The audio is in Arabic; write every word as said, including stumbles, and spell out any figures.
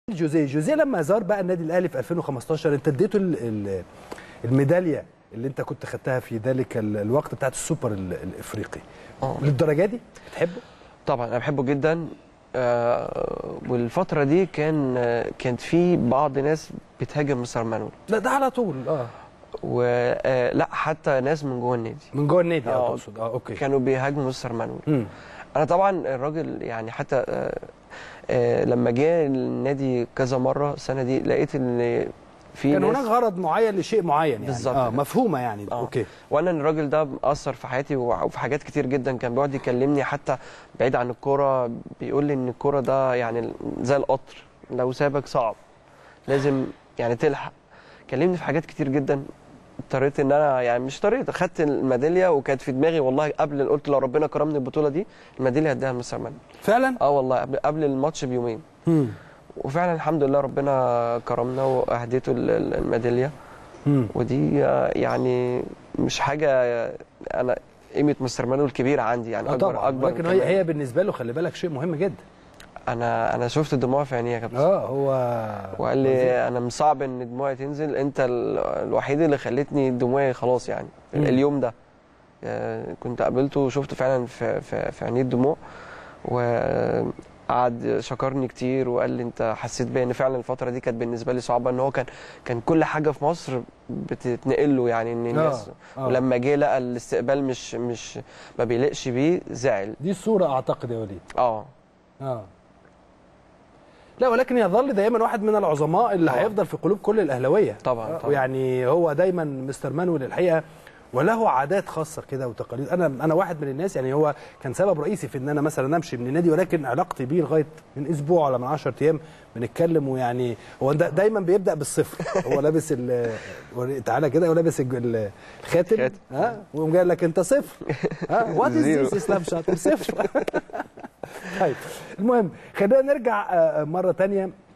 جوزيه جوزيه لما زار بقى النادي الاهلي في ألفين وخمستاشر انت اديته الميداليه اللي انت كنت خدتها في ذلك الوقت بتاعت السوبر الافريقي. اه للدرجه دي بتحبه؟ طبعا انا بحبه جدا. آه والفتره دي كان آه كانت في بعض ناس بتهاجم مستر مانويل. لا ده على طول. اه ولا حتى ناس من جوه النادي من جوه النادي اه تقصد. اه اوكي كانوا بيهاجموا مستر مانويل. انا طبعا الراجل يعني حتى آه آه لما جه النادي كذا مره السنه دي لقيت ان في كان هناك غرض معين لشيء معين يعني. بالظبط اه مفهومه يعني. آه. اوكي. وانا الراجل ده اثر في حياتي وفي حاجات كتير جدا. كان بيقعد يكلمني حتى بعيد عن الكوره، بيقول لي ان الكوره ده يعني زي القطر، لو سابك صعب لازم يعني تلحق. كلمني في حاجات كتير جدا. اضطريت ان انا يعني مش اضطريت، اخدت الميداليه وكانت في دماغي والله قبل، قلت لو ربنا كرمني البطوله دي الميداليه هديها لمستر مانويل. فعلا؟ اه والله قبل قبل الماتش بيومين. امم وفعلا الحمد لله ربنا كرمنا واهديته الميداليه. ودي يعني مش حاجه، انا قيمه مستر مانويل كبيره عندي يعني. آه اكبر طبعا. اكبر لكن هي هي بالنسبه له خلي بالك شيء مهم جدا. انا انا شفت الدموع في عينيه يا كابتن. اه هو وقال لي انا مش صعب ان دموعي تنزل، انت الوحيد اللي خلتني دموعي خلاص يعني. مم. اليوم ده كنت قابلته وشفت فعلا في في, في عينيه الدموع، وقعد شكرني كتير وقال لي انت حسيت بيا ان فعلا الفتره دي كانت بالنسبه لي صعبه، ان هو كان كان كل حاجه في مصر بتتنقل له يعني ان الناس آه. آه. ولما جه لقى الاستقبال مش مش ما بيليقش بيه زعل. دي الصوره اعتقد يا وليد. اه اه لا ولكن يظل دايما واحد من العظماء اللي هيفضل في قلوب كل الاهلاويه. طبعا طبعا. يعني هو دايما مستر مانويل الحقيقه وله عادات خاصه كده وتقاليد. انا انا واحد من الناس يعني هو كان سبب رئيسي في ان انا مثلا امشي من النادي، ولكن علاقتي بيه لغايه من اسبوع ولا من عشرة ايام بنتكلم. ويعني هو دايما بيبدا بالصفر. هو لابس تعالى كده ولابس الخاتم ها ويقوم جاي لك انت صفر. ها وات از ذيس اسلام شاطر صفر. طيب المهم خلينا نرجع مره ثانيه